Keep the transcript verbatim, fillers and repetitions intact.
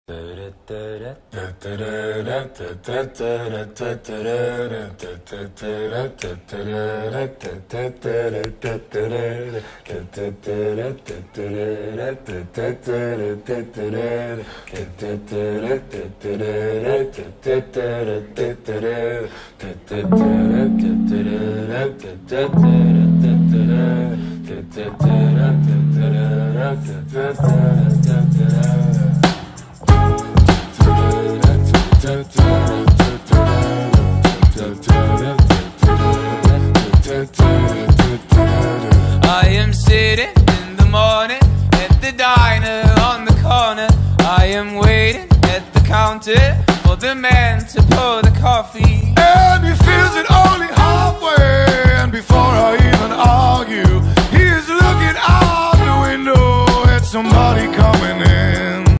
I am sitting in the morning at the diner on the corner. I am waiting at the counter for the man to pour the coffee. And he feels it all